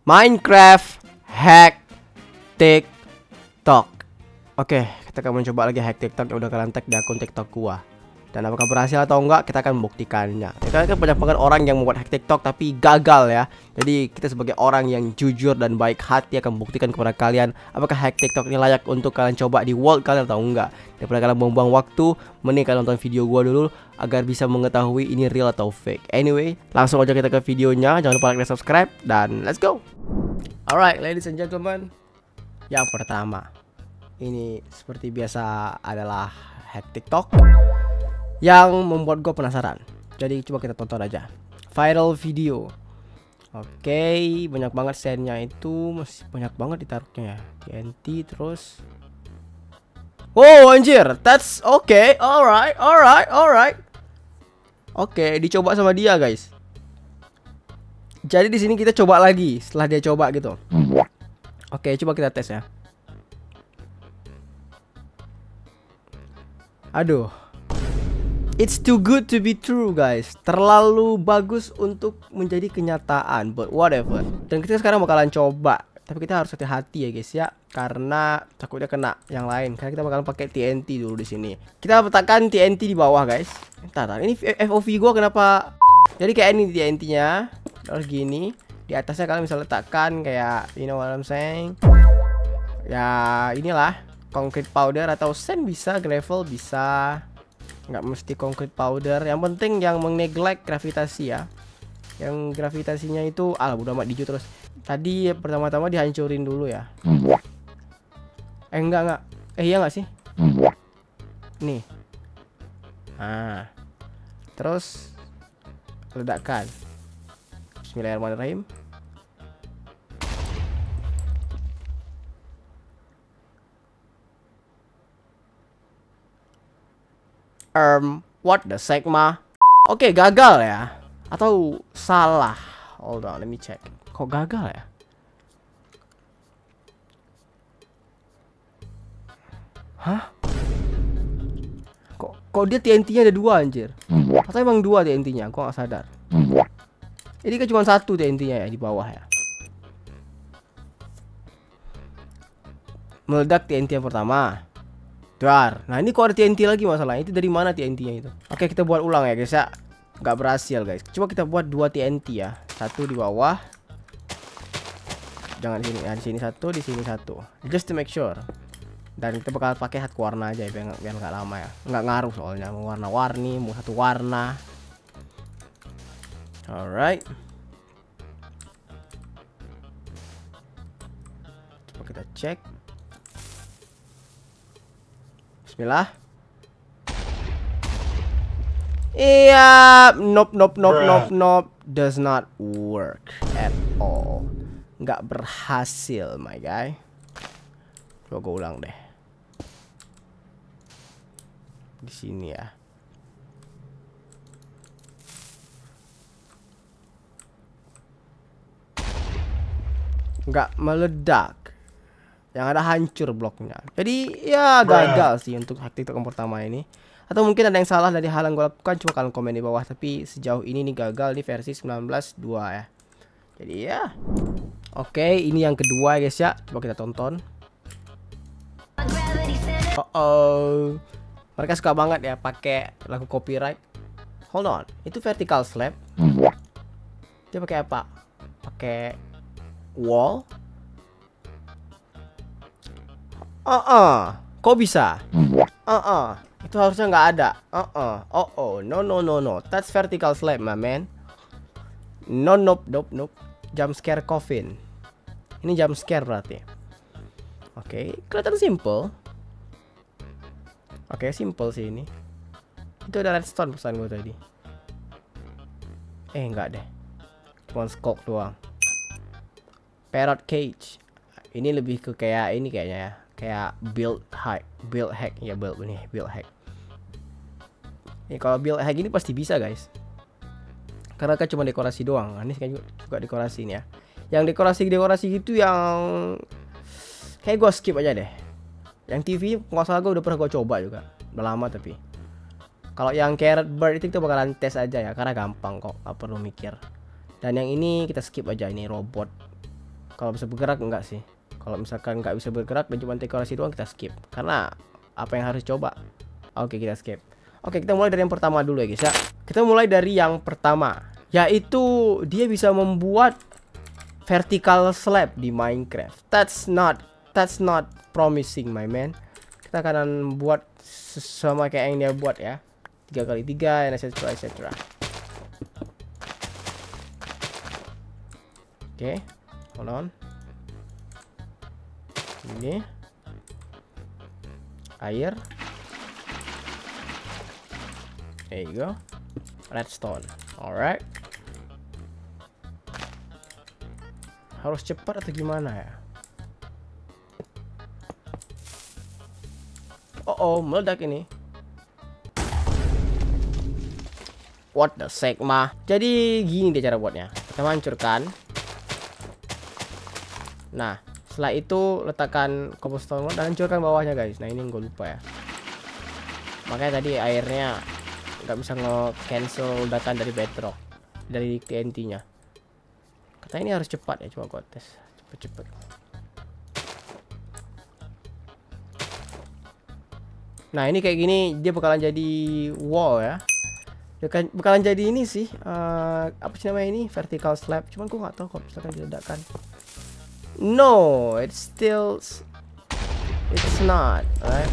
Minecraft hack TikTok. Oke, kita akan mencoba lagi hack TikTok yang udah kalian tag di akun TikTok gua. Dan apakah berhasil atau enggak, kita akan membuktikannya. Kita kan banyak banget orang yang membuat hack TikTok tapi gagal ya. Jadi kita sebagai orang yang jujur dan baik hati akan membuktikan kepada kalian apakah hack TikTok ini layak untuk kalian coba di world kalian atau enggak. Daripada kalian buang-buang waktu, mending kalian nonton video gua dulu agar bisa mengetahui ini real atau fake. Anyway, langsung aja kita ke videonya. Jangan lupa like dan subscribe dan let's go. Alright, ladies and gentlemen. Yang pertama, ini seperti biasa adalah hack TikTok yang membuat gue penasaran. Jadi coba kita tonton aja. Viral video. Oke, banyak banget sendnya itu, masih banyak banget ditaruhnya ya. TNT terus. Oh anjir, that's okay. Alright. Oke, dicoba sama dia guys. Jadi di sini kita coba lagi setelah dia coba gitu. Oke, coba kita tes ya. Aduh. It's too good to be true guys. Terlalu bagus untuk menjadi kenyataan. But whatever. Dan kita sekarang bakalan coba. Tapi kita harus hati-hati ya guys ya. Karena takutnya kena yang lain. Karena kita bakalan pakai TNT dulu di sini. Kita letakkan TNT di bawah guys. Entar, ini FOV gua kenapa? Jadi kayak ini TNT-nya. Terus gini. Di atasnya kalian bisa letakkan kayak, you know what I'm saying? Ya inilah. Concrete powder atau sand bisa. Gravel bisa. Nggak mesti concrete powder, yang penting yang meneglect gravitasi ya. Yang gravitasinya itu udah amat diju terus. Tadi pertama-tama dihancurin dulu ya. Enggak. Iya nggak sih? Nih. Terus ledakan. Bismillahirrahmanirrahim. What the Sigma? Oke, gagal ya. Atau salah? Hold on, let me check. Kok gagal ya? Hah? Kok dia TNT-nya ada dua anjir? Atau emang dua TNT-nya? Gua nggak sadar. Ini kan cuma satu TNT-nya ya di bawah ya. Meledak TNT yang pertama. Dar. Nah ini kok ada TNT lagi masalahnya. Itu dari mana TNT-nya itu? Oke, kita buat ulang ya guys ya. Nggak berhasil guys. Coba kita buat dua TNT ya. Satu di bawah. Jangan di sini. Di sini satu, di sini satu. Just to make sure. Dan kita bakal pakai satu warna aja ya, biar nggak lama ya. Nggak ngaruh soalnya. Mau warna-warni, mau satu warna. Alright. Coba kita cek. Bismillah. Iya, nope. Does not work at all. Nggak berhasil, my guy. Coba gue ulang deh. Di sini ya. Nggak meledak. Yang ada hancur bloknya. Jadi ya gagal sih untuk hack TikTok yang pertama ini. Atau mungkin ada yang salah dari hal yang gue lakukan. Coba kalian komen di bawah. Tapi sejauh ini nih gagal di versi 19.2 ya. Jadi ya. Oke, ini yang kedua guys ya. Coba kita tonton. Mereka suka banget ya pakai lagu copyright. Hold on, itu vertical slab. Dia pakai apa? Pakai wall. Kok bisa? Itu harusnya nggak ada. No. That's vertical slab, my man. Nope. Jump scare coffin. Ini jump scare berarti. Oke, kelihatan simple. Oke, simple sih ini. Itu ada redstone pesan gue tadi. Enggak deh. Cuma skok doang. Parrot cage. Ini lebih ke kayak ini kayaknya ya. Kayak build hack ya, build hack. Ini kalau build hack ini pasti bisa guys. Karena kan cuma dekorasi doang. Ini kan juga dekorasi ini ya. Yang dekorasi gitu yang kayak gue skip aja deh. Yang TV nggak salah gue udah pernah gue coba juga. Udah lama tapi. Kalau yang carrot bird itu kita bakalan tes aja ya, karena gampang kok, nggak perlu mikir. Dan yang ini kita skip aja, ini robot. Kalau bisa bergerak enggak sih. Kalau misalkan nggak bisa bergerak dan cuma dekorasi doang, kita skip. Karena apa yang harus coba? Oke, kita skip. Oke, kita mulai dari yang pertama dulu ya guys ya. Kita mulai dari yang pertama, yaitu dia bisa membuat vertical slab di Minecraft. That's not promising, my man. Kita akan buat sama kayak yang dia buat ya. 3x3 and etc. Oke, hold on. Ini air. There you go. Redstone. Alright. Harus cepat atau gimana ya? Oh, meledak ini. What the Sigma. Jadi gini deh cara buatnya. Kita hancurkan. Nah, setelah itu letakkan cobblestone dan hancurkan bawahnya guys. Nah, ini gue lupa ya. Makanya tadi airnya nggak bisa nge-cancel ledakan dari bedrock, dari TNT-nya. Katanya ini harus cepat ya. Coba gue tes. Cepet. Nah, ini kayak gini dia bakalan jadi wall ya. Dia kan bakalan jadi ini sih. Apa sih namanya ini? Vertical slab. Cuman gue nggak tahu kalau misalkan diledakkan. No, it's not, right?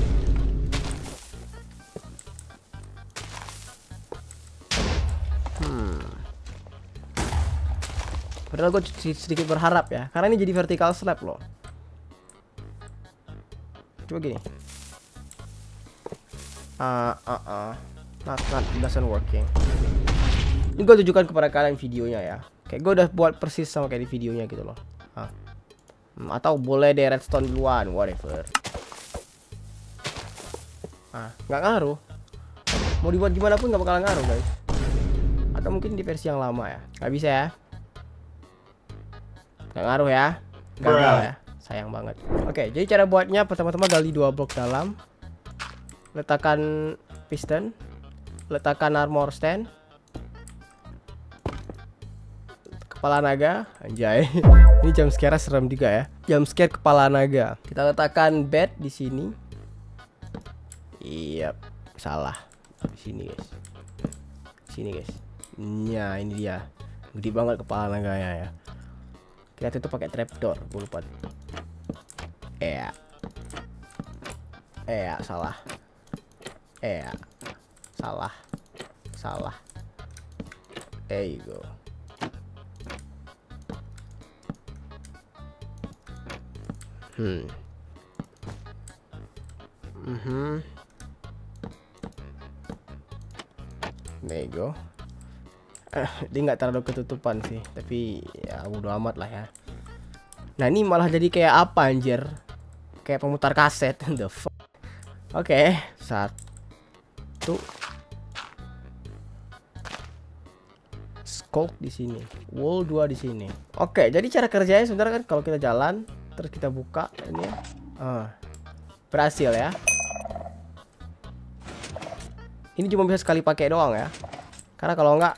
Padahal gue sedikit berharap ya, karena ini jadi vertical slab loh. Coba gini. Not doesn't working. Ini gue tunjukkan kepada kalian videonya ya. Kayak gue udah buat persis sama kayak di videonya gitu loh. Atau boleh deh redstone duluan, whatever. Nggak ngaruh. Mau dibuat gimana pun nggak bakalan ngaruh guys. Atau mungkin di versi yang lama ya. Nggak bisa ya. Nggak ngaruh ya. Gagal ya. Sayang banget. Oke, jadi cara buatnya pertama-tama gali 2 blok dalam. Letakkan piston. Letakkan armor stand. Kepala naga, anjay. Ini jump scare serem juga ya. Jump scare kepala naga. Kita letakkan bed di sini. Iya, salah. Di sini guys. Sini guys. Nah, ini dia. Gede banget kepala naganya ya. Kita tutup pakai trapdoor. Gue lupa. Salah. Salah. There you go. There you go. Dia nggak terlalu ketutupan sih, tapi ya bodo amat lah ya. Nah, ini malah jadi kayak apa anjir? Kayak pemutar kaset. The fuck. Oke, 1 scope di sini, wall 2 di sini. Oke, jadi cara kerjanya sebenarnya kan kalau kita jalan terus kita buka ini ya. Berhasil ya. Ini cuma bisa sekali pakai doang ya. Karena kalau enggak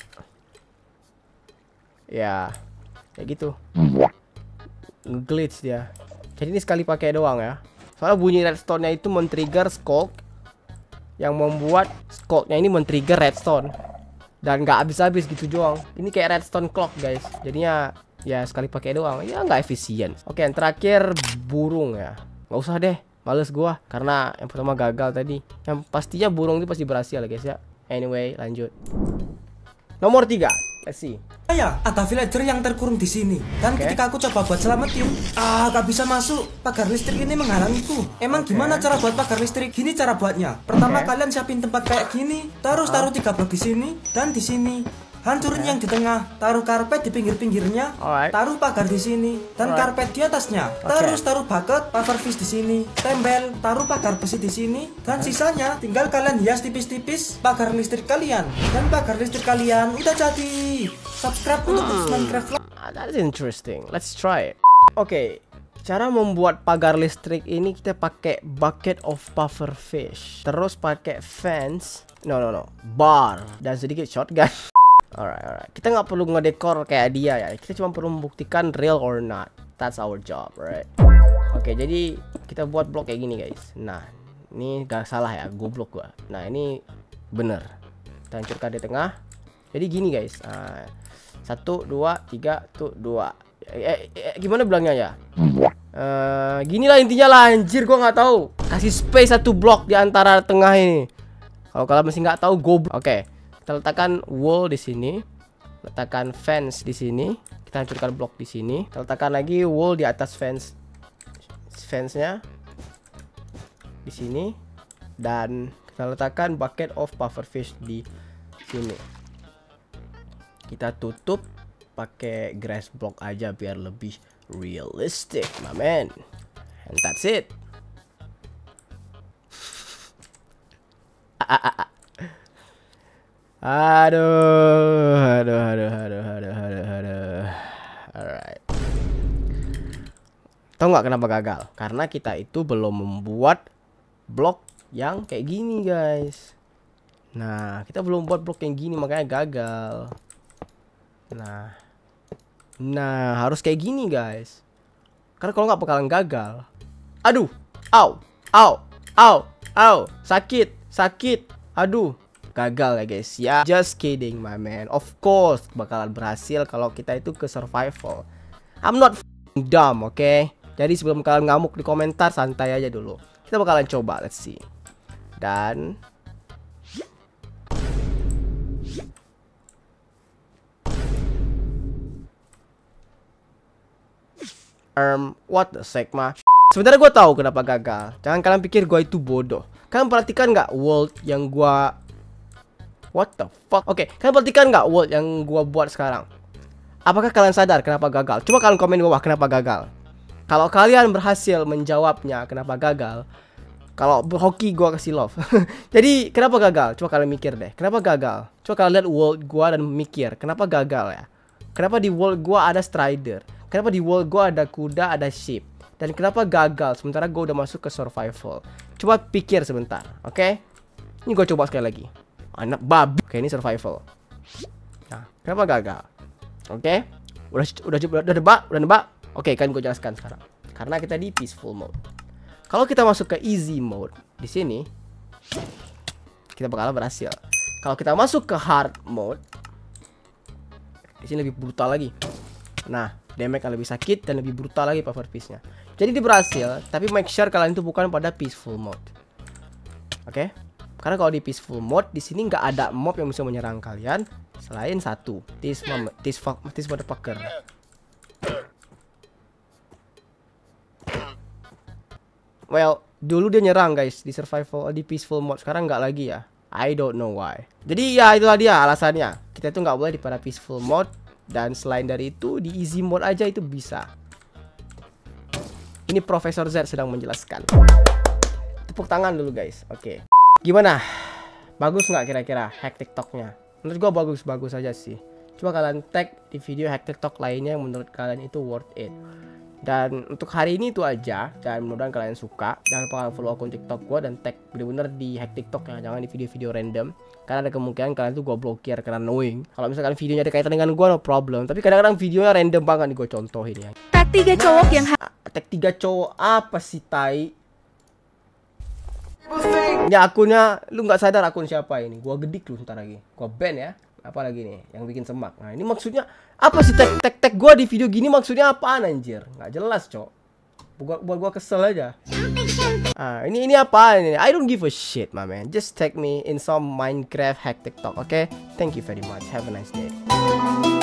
ya kayak gitu. Glitch dia. Jadi ini sekali pakai doang ya. Soalnya bunyi redstone-nya itu men-trigger skulk, yang membuat skulknya ini men-trigger redstone. Dan nggak habis-habis gitu doang. Ini kayak redstone clock guys. Jadinya ya sekali pakai doang. Ya nggak efisien. Oke, yang terakhir burung ya. Nggak usah deh, males gua. Karena yang pertama gagal tadi. Yang pastinya burung itu pasti berhasil ya guys ya. Anyway, lanjut. Nomor 3. Let's see. Ada villager yang terkurung di sini. Dan ketika aku coba buat selamatin, gak bisa masuk. Pagar listrik ini menghalangiku. Emang gimana cara buat pagar listrik? Gini cara buatnya. Pertama kalian siapin tempat kayak gini, terus taruh 3 blok di sini dan di sini. Hancurin yang di tengah, taruh karpet di pinggir-pinggirnya, taruh pagar di sini dan karpet di atasnya. Terus taruh bucket, pagar fish di sini, tembel, taruh pagar besi di sini, dan sisanya tinggal kalian hias tipis-tipis pagar listrik kalian. Dan pagar listrik kalian udah jadi. Subscribe untuk Minecraft. That's interesting. Let's try it. Oke, cara membuat pagar listrik ini kita pakai bucket of puffer fish. Terus pakai fence. No. Bar dan sedikit shotgun. Alright. Kita nggak perlu ngedekor kayak dia ya. Kita cuma perlu membuktikan real or not. That's our job, right? Oke, jadi kita buat blok kayak gini guys. Nah, ini gak salah ya, goblok gua. Nah, ini bener. Kita hancurkan di tengah. Jadi gini guys. 1, 2, 3, tuh 2. Gimana bilangnya ya? Gini lah intinya lah, anjir gua nggak tahu. Kasih space satu blok di antara tengah ini. Kalau kalian masih nggak tahu, goblok. Oke, kita letakkan wall di sini, letakkan fence di sini, kita hancurkan blok di sini, kita letakkan lagi wall di atas fence-nya di sini, dan kita letakkan bucket of pufferfish di sini. Kita tutup pakai grass block aja biar lebih realistic, my man. And that's it. Aduh. Alright. Tahu nggak kenapa gagal? Karena kita itu belum membuat blok yang kayak gini, guys. Nah, kita belum buat blok yang gini, makanya gagal. Nah, harus kayak gini, guys. Karena kalau nggak bakalan gagal. Aduh, au, sakit. Aduh, gagal ya guys. Ya, just kidding, my man. Of course bakalan berhasil kalau kita itu ke survival. I'm not dumb, oke? Jadi sebelum kalian ngamuk di komentar, santai aja dulu. Kita bakalan coba, let's see. Dan what the Sigma? Sebenarnya gue tahu kenapa gagal. Jangan kalian pikir gue itu bodoh. Kalian perhatikan nggak world yang gue... What the fuck? Oke, kalian perhatikan nggak world yang gue buat sekarang? Apakah kalian sadar kenapa gagal? Coba kalian komen di bawah kenapa gagal. Kalau kalian berhasil menjawabnya kenapa gagal, kalau hoki gue kasih love. Jadi kenapa gagal? Coba kalian mikir deh. Kenapa gagal? Coba kalian lihat world gue dan mikir kenapa gagal ya? Kenapa di world gue ada strider? Kenapa di world gue ada kuda, ada sheep? Dan kenapa gagal sementara gue udah masuk ke survival? Coba pikir sebentar, oke? Ini gue coba sekali lagi. Anak babi. Oke, ini survival. Nah, kenapa gagal? Oke? Udah nebak? Oke, kan gue jelaskan sekarang. Karena kita di peaceful mode. Kalau kita masuk ke easy mode di sini, kita bakalan berhasil. Kalau kita masuk ke hard mode, di sini lebih brutal lagi. Nah, damage akan lebih sakit dan lebih brutal lagi pufferfish-nya. Jadi dia berhasil, tapi make sure kalian itu bukan pada peaceful mode. Oke? Karena kalau di peaceful mode di sini nggak ada mob yang bisa menyerang kalian selain satu, this motherfucker. Well, dulu dia nyerang guys di survival di peaceful mode, sekarang nggak lagi ya. I don't know why. Jadi ya itulah dia alasannya. Kita tuh nggak boleh di pada peaceful mode. Dan selain dari itu di easy mode aja itu bisa. Ini Profesor Z sedang menjelaskan. Tepuk tangan dulu guys. Oke. Gimana? Bagus nggak kira-kira hack TikToknya? Menurut gua bagus aja sih. Coba kalian tag di video hack TikTok lainnya yang menurut kalian itu worth it. Dan untuk hari ini itu aja. Dan mudah-mudahan kalian suka. Jangan lupa follow akun TikTok gua dan tag bener-bener di hack TikTok ya. Jangan di video-video random. Karena ada kemungkinan kalian tuh gua blokir karena annoying. Kalau misalkan videonya ada kaitan dengan gua no problem. Tapi kadang-kadang videonya random banget nih, gua contohin ya. Tag 3 cowok yang tag 3 cowok apa sih tai? Ini akunnya lu nggak sadar akun siapa ini? Gua gedik lu ntar lagi. Gua ban ya. Apa lagi nih yang bikin semak? Nah, ini maksudnya apa sih tag gua di video gini maksudnya apaan anjir? Nggak jelas, Cok. Buat gua kesel aja. Ini apa ini? I don't give a shit, my man. Just tag me in some Minecraft hack TikTok, okay? Thank you very much. Have a nice day.